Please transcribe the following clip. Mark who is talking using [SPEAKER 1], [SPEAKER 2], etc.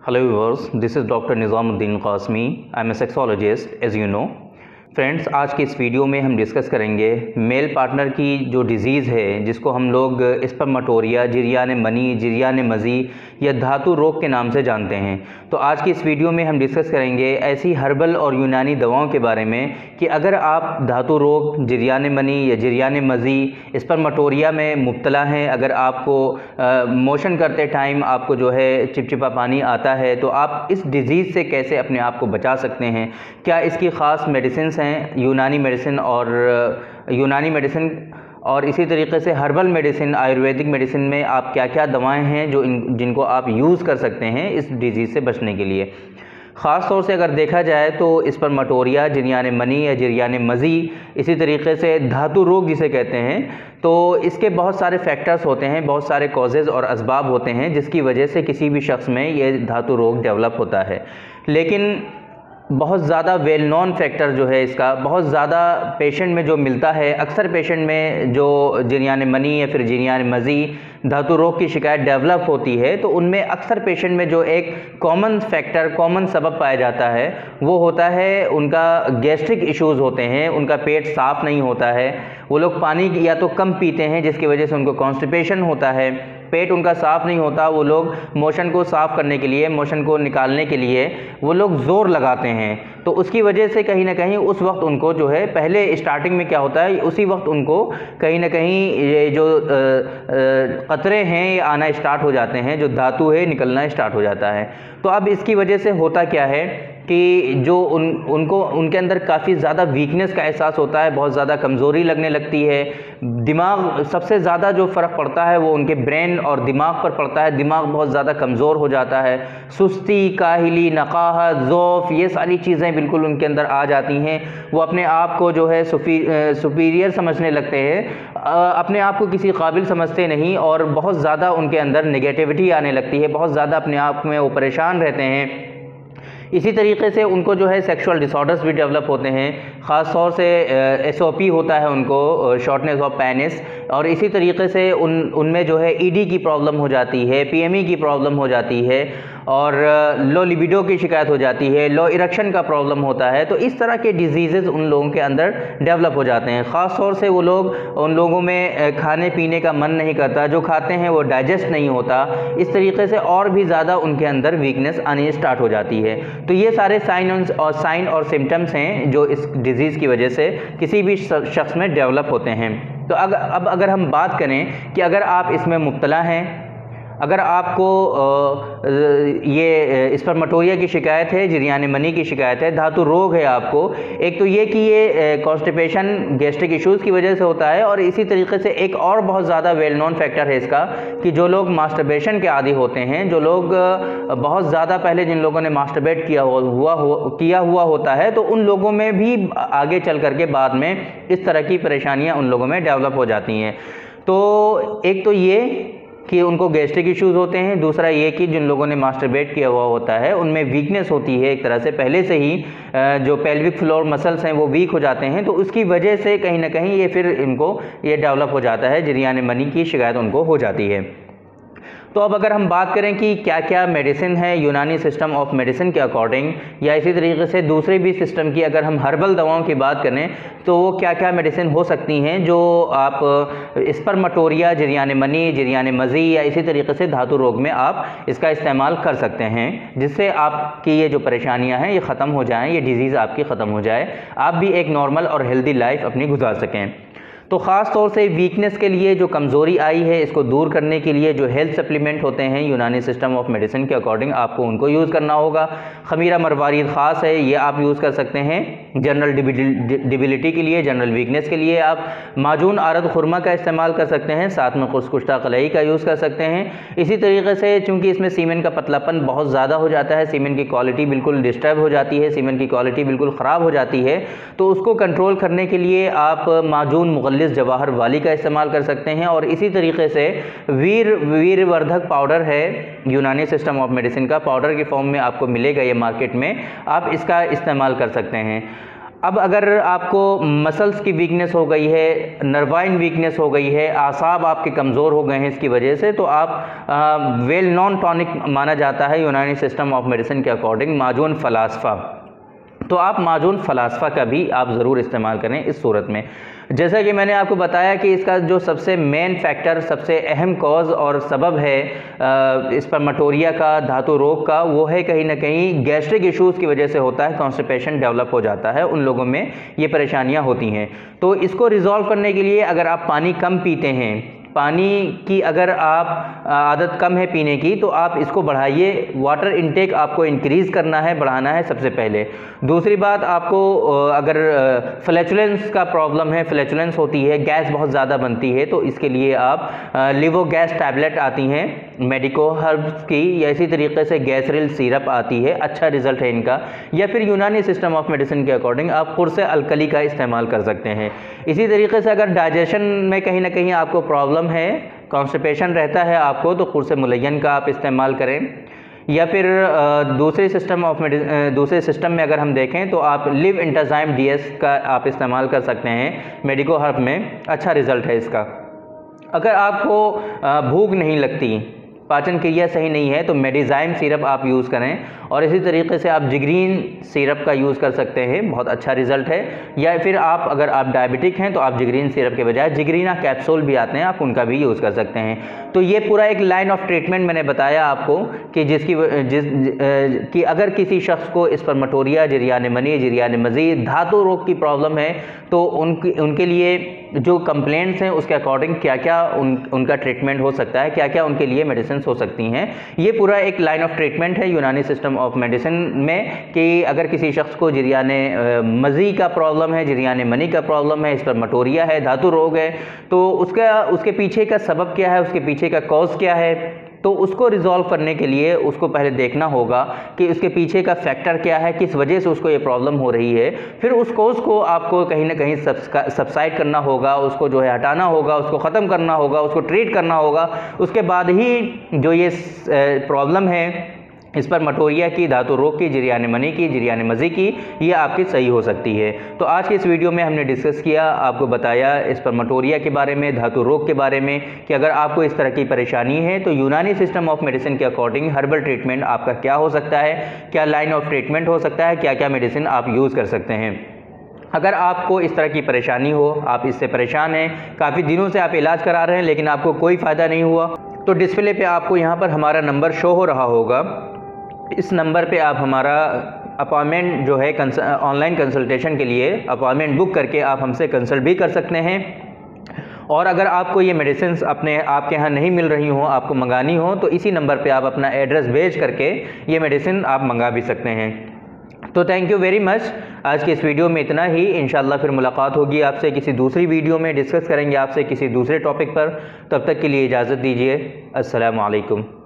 [SPEAKER 1] Hello viewers, this is Dr. Nizamuddin Qasmi. I'm a sexologist as you know. Friends, आज की इस video में हम डिस्कस करेंगे मेल पार्टनर की जो डिज़ीज़ है जिसको हम लोग स्पर्मेटोरिया, जिरयान मनी, जिरयान मज़ी या धातु रोग के नाम से जानते हैं। तो आज की इस वीडियो में हम डिस्कस करेंगे ऐसी हर्बल और यूनानी दवाओं के बारे में कि अगर आप धातु रोग, जिरयान मनी या जिरयान मज़ी, स्पर्मेटोरिया में मुब्तला हैं, अगर आपको मोशन करते टाइम आपको जो है चिपचिपा पानी आता है, तो आप इस डिज़ीज़ से कैसे अपने आप को बचा सकते हैं। क्या इसकी ख़ास मेडिसिन हैं, यूनानी मेडिसिन और इसी तरीके से हर्बल मेडिसिन, आयुर्वेदिक मेडिसिन में आप क्या क्या दवाएं हैं जो जिनको आप यूज़ कर सकते हैं इस डिज़ीज़ से बचने के लिए। ख़ास तौर से अगर देखा जाए तो स्पर्मेटोरिया, जिरयान मनी या जिरयान मज़ी, इसी तरीके से धातु रोग जिसे कहते हैं, तो इसके बहुत सारे फैक्टर्स होते हैं, बहुत सारे कॉजेज़ और असबाब होते हैं जिसकी वजह से किसी भी शख्स में ये धातु रोग डेवलप होता है। लेकिन बहुत ज़्यादा वेल नॉन फैक्टर जो है इसका, बहुत ज़्यादा पेशेंट में जो मिलता है, अक्सर पेशेंट में जो जिरयान मनी या फिर जिरयान मज़ी धातु रोग की शिकायत डेवलप होती है, तो उनमें अक्सर पेशेंट में जो एक कॉमन फैक्टर, कॉमन सबब पाया जाता है वो होता है उनका गैस्ट्रिक इश्यूज़ होते हैं, उनका पेट साफ़ नहीं होता है, वो लोग पानी या तो कम पीते हैं जिसकी वजह से उनको कॉन्स्टिपेशन होता है, पेट उनका साफ़ नहीं होता, वो लोग मोशन को साफ़ करने के लिए, मोशन को निकालने के लिए वो लोग ज़ोर लगाते हैं। तो उसकी वजह से कहीं ना कहीं उस वक्त उनको जो है, पहले स्टार्टिंग में क्या होता है, उसी वक्त उनको कहीं ना कहीं ये जो कतरे हैं ये आना स्टार्ट हो जाते हैं, जो धातु है निकलना स्टार्ट हो जाता है। तो अब इसकी वजह से होता क्या है कि जो उनको उनके अंदर काफ़ी ज़्यादा वीकनेस का एहसास होता है, बहुत ज़्यादा कमज़ोरी लगने लगती है। दिमाग, सबसे ज़्यादा जो फ़र्क पड़ता है वो उनके ब्रेन और दिमाग पर पड़ता है, दिमाग बहुत ज़्यादा कमज़ोर हो जाता है, सुस्ती, काहिली, नकाहत, ज़ौफ़, ये सारी चीज़ें बिल्कुल उनके अंदर आ जाती हैं। वो अपने आप को जो है सुपीरियर समझने लगते हैं, अपने आप को किसी काबिल समझते नहीं और बहुत ज़्यादा उनके अंदर नेगेटिविटी आने लगती है, बहुत ज़्यादा अपने आप में वो परेशान रहते हैं। इसी तरीके से उनको जो है सेक्सुअल डिसऑर्डर्स भी डेवलप होते हैं, ख़ास तौर से एसओपी होता है उनको, शॉर्टनेस ऑफ पेनिस, और इसी तरीके से उनमें जो है ईडी की प्रॉब्लम हो जाती है, पीएमई की प्रॉब्लम हो जाती है और लो लिबिडो की शिकायत हो जाती है, लो इरेक्शन का प्रॉब्लम होता है। तो इस तरह के डिजीज़ उन लोगों के अंदर डेवलप हो जाते हैं। ख़ास तौर से वो लोग, उन लोगों में खाने पीने का मन नहीं करता, जो खाते हैं वो डाइजेस्ट नहीं होता, इस तरीके से और भी ज़्यादा उनके अंदर वीकनेस आनी स्टार्ट हो जाती है। तो ये सारे साइन और सिम्टम्स हैं जो इस डिज़ीज़ की वजह से किसी भी शख्स में डेवलप होते हैं। तो अब अगर हम बात करें कि अगर आप इसमें मुब्तला हैं, अगर आपको ये स्पर्मेटोरिया की शिकायत है, जिरयान मनी की शिकायत है, धातु रोग है आपको, एक तो ये कि ये कॉन्स्टिपेशन, गैस्ट्रिक इश्यूज़ की वजह से होता है, और इसी तरीके से एक और बहुत ज़्यादा वेल नॉन फैक्टर है इसका कि जो लोग मास्टरबेशन के आदी होते हैं, जो लोग बहुत ज़्यादा पहले जिन लोगों ने मास्टरबेट किया हुआ होता है, तो उन लोगों में भी आगे चल करके बाद में इस तरह की परेशानियाँ उन लोगों में डेवलप हो जाती हैं। तो एक तो ये कि उनको गैस्ट्रिक इश्यूज़ होते हैं, दूसरा ये कि जिन लोगों ने मास्टरबेट किया हुआ होता है उनमें वीकनेस होती है, एक तरह से पहले से ही जो पेल्विक फ्लोर मसल्स हैं वो वीक हो जाते हैं, तो उसकी वजह से कहीं ना कहीं ये फिर इनको ये डेवलप हो जाता है, जिरयान मनी की शिकायत उनको हो जाती है। तो अब अगर हम बात करें कि क्या क्या मेडिसिन है यूनानी सिस्टम ऑफ मेडिसिन के अकॉर्डिंग, या इसी तरीके से दूसरे भी सिस्टम की अगर हम हर्बल दवाओं की बात करें तो वो क्या क्या मेडिसिन हो सकती हैं जो आप स्पर्मेटोरिया, जिरयान मनी, जिरयान मज़ी या इसी तरीके से धातु रोग में आप इसका इस्तेमाल कर सकते हैं, जिससे आपकी ये जो परेशानियां हैं ये ख़त्म हो जाएं, ये डिज़ीज़ आपकी ख़त्म हो जाए, आप भी एक नॉर्मल और हेल्दी लाइफ अपनी गुजार सकें। तो ख़ास तौर से वीकनेस के लिए, जो कमज़ोरी आई है, इसको दूर करने के लिए जो हेल्थ सप्लीमेंट होते हैं यूनानी सिस्टम ऑफ मेडिसिन के अकॉर्डिंग आपको उनको यूज़ करना होगा। खमीरा मरवारीद ख़ास है, ये आप यूज़ कर सकते हैं जनरल डिबिलिटी के लिए, जनरल वीकनेस के लिए आप माजून आरद खुरमा का इस्तेमाल कर सकते हैं, साथ में खुशकुश्ता कलई का यूज़ कर सकते हैं। इसी तरीके से चूँकि इसमें सीमेंट का पतलापन बहुत ज़्यादा हो जाता है, सीमेंट की क्वालिटी बिल्कुल डिस्टर्ब हो जाती है, सीमेंट की क्वालिटी बिल्कुल ख़राब हो जाती है, तो उसको कंट्रोल करने के लिए आप माजून मुगल्लिस जवाहर वाली का इस्तेमाल कर सकते हैं। और इसी तरीके से वीरवर्धक पाउडर है यूनानी सिस्टम ऑफ मेडिसिन का, पाउडर की फॉर्म में आपको मिलेगा ये मार्केट में, आप इसका इस्तेमाल कर सकते हैं। अब अगर आपको मसल्स की वीकनेस हो गई है, नर्वाइन वीकनेस हो गई है, आसाब आपके कमज़ोर हो गए हैं इसकी वजह से, तो आप वेल नॉन टॉनिक माना जाता है यूनानी सिस्टम ऑफ मेडिसिन के अकॉर्डिंग माजून फ़लासफ़ा। तो आप माजून फ़लासफ़ा का भी आप ज़रूर इस्तेमाल करें इस सूरत में। जैसा कि मैंने आपको बताया कि इसका जो सबसे मेन फैक्टर, सबसे अहम कॉज और सबब है स्पर्मेटोरिया का, धातु रोग का, वो है कहीं ना कहीं गैस्ट्रिक इश्यूज़ की वजह से होता है। कॉन्स्टिपेशन डेवलप हो जाता है, उन लोगों में ये परेशानियां होती हैं। तो इसको रिजॉल्व करने के लिए अगर आप पानी कम पीते हैं, पानी की अगर आप आदत कम है पीने की, तो आप इसको बढ़ाइए। वाटर इनटेक आपको इंक्रीज़ करना है, बढ़ाना है सबसे पहले। दूसरी बात, आपको अगर फ्लैचुलेंस का प्रॉब्लम है, फ्लैचुलेंस होती है, गैस बहुत ज़्यादा बनती है, तो इसके लिए आप लिवो गैस टैबलेट आती हैं मेडिको हर्ब्स की, या इसी तरीके से गैसरिल सिरप आती है, अच्छा रिजल्ट है इनका। या फिर यूनानी सिस्टम ऑफ मेडिसिन के अकॉर्डिंग आप कुर्से अलकली का इस्तेमाल कर सकते हैं। इसी तरीके से अगर डाइजेशन में कहीं ना कहीं आपको प्रॉब्लम है, कॉन्स्टिपेशन रहता है आपको, तो कुर्से मुलय्यन का आप इस्तेमाल करें। या फिर दूसरे सिस्टम में अगर हम देखें तो आप लिव इंटाजाइम DS का आप इस्तेमाल कर सकते हैं मेडिको हर्ब में, अच्छा रिज़ल्ट है इसका। अगर आपको भूख नहीं लगती, पाचन क्रिया सही नहीं है, तो मेडिजाइम सिरप आप यूज़ करें। और इसी तरीके से आप जिग्रीन सिरप का यूज़ कर सकते हैं, बहुत अच्छा रिजल्ट है। या फिर अगर आप डायबिटिक हैं तो आप जिग्रीन सिरप के बजाय जिग्रीना कैप्सूल भी आते हैं, आप उनका भी यूज़ कर सकते हैं। तो ये पूरा एक लाइन ऑफ ट्रीटमेंट मैंने बताया आपको कि अगर किसी शख्स को स्पर्मेटोरिया, जरियान मनी, जरियान मज़ीद, धातु रोग की प्रॉब्लम है, तो उनके लिए जो कंप्लेंट्स हैं उसके अकॉर्डिंग क्या क्या उनका ट्रीटमेंट हो सकता है, क्या क्या उनके लिए मेडिसिन हो सकती हैं। ये पूरा एक लाइन ऑफ ट्रीटमेंट है यूनानी सिस्टम ऑफ मेडिसिन में, कि अगर किसी शख्स को जरियान मज़ी का प्रॉब्लम है, जरियान मनी का प्रॉब्लम है, स्पर्मेटोरिया है, धातु रोग है, तो उसके पीछे का सबब क्या है, उसके पीछे का कॉज क्या है, तो उसको रिजॉल्व करने के लिए उसको पहले देखना होगा कि उसके पीछे का फैक्टर क्या है, किस वजह से उसको ये प्रॉब्लम हो रही है। फिर उस कॉज को आपको कहीं ना कहीं सबसाइड करना होगा, उसको जो है हटाना होगा, उसको ख़त्म करना होगा, उसको ट्रीट करना होगा। उसके बाद ही जो ये प्रॉब्लम है स्पर्मेटोरिया की, धातु रोग की, जरियान मनी की, जरियान मज़ी की, ये आपकी सही हो सकती है। तो आज के इस वीडियो में हमने डिस्कस किया, आपको बताया स्पर्मेटोरिया के बारे में, धातु रोग के बारे में, कि अगर आपको इस तरह की परेशानी है तो यूनानी सिस्टम ऑफ मेडिसिन के अकॉर्डिंग हर्बल ट्रीटमेंट आपका क्या हो सकता है, क्या लाइन ऑफ ट्रीटमेंट हो सकता है, क्या क्या मेडिसिन आप यूज़ कर सकते हैं। अगर आपको इस तरह की परेशानी हो, आप इससे परेशान हैं, काफ़ी दिनों से आप इलाज करा रहे हैं लेकिन आपको कोई फ़ायदा नहीं हुआ, तो डिस्प्ले पे आपको यहाँ पर हमारा नंबर शो हो रहा होगा। इस नंबर पे आप हमारा अपॉइंटमेंट जो है ऑनलाइन कंसल्टेशन के लिए अपॉइंटमेंट बुक करके आप हमसे कंसल्ट भी कर सकते हैं। और अगर आपको ये मेडिसिन आपके यहाँ नहीं मिल रही हो, आपको मंगानी हो, तो इसी नंबर पे आप अपना एड्रेस भेज करके ये मेडिसिन आप मंगा भी सकते हैं। तो थैंक यू वेरी मच। आज के इस वीडियो में इतना ही। इंशाल्लाह फिर मुलाकात होगी आपसे किसी दूसरी वीडियो में, डिस्कस करेंगे आपसे किसी दूसरे टॉपिक पर। तब तक के लिए इजाज़त दीजिए। अस्सलामु अलैकुम।